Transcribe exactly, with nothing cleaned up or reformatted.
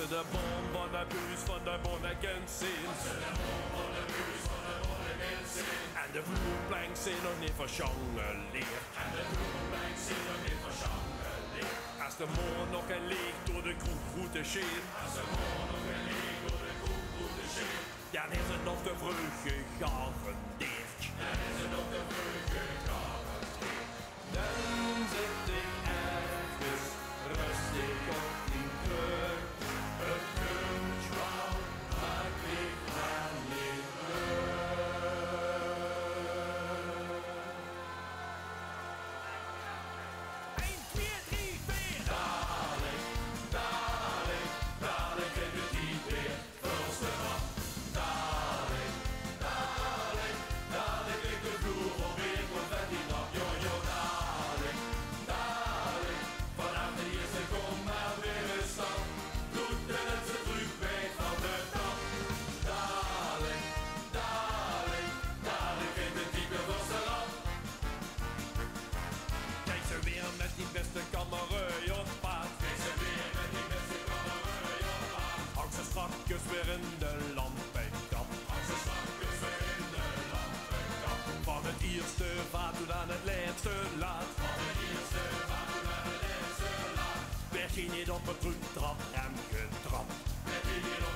ze de bom van de buis van de monniken zien. Als ze de bom van de buis van de monniken zien. En de vloerplank zijn nog niet verjongeleerd. En de vloerplank zijn nog niet verjongeleerd. Als de morgen nog een leeg door de kroegroute scheet. Als de morgen nog een leeg door de kroegroute scheet. Dan is het nog de vreugde gegarandeerd. Dan is het nog de vreugde gegarandeerd. Dan zit ik ergens rustig op die kruk. Het kunt wel, maar ik weet maar niet één, twee, drie, vier. Dadelijk, dadelijk, dadelijk in de diep weer verste rap. Dadelijk, dadelijk, dadelijk ligt de vloer op weer confetti nat. Jo, jo, dadelijk, dadelijk, vanaf de eerste kom maar weer een stap. Doet en het ze terug weg van de tap. Dadelijk, dadelijk, dadelijk in de diepe verste rap. Kijk ze weer met die beste kamerui op pad. Kijk ze weer met die beste kamerui op pad. Hang ze strakjes weer in de lampenkap. Als ze strakjes weer in de lampenkap. Van het eerste vaat tot aan het laatste laat. Van het eerste vaat tot aan het laatste laat. Werd je niet op het trap en getrapt. Werd je niet op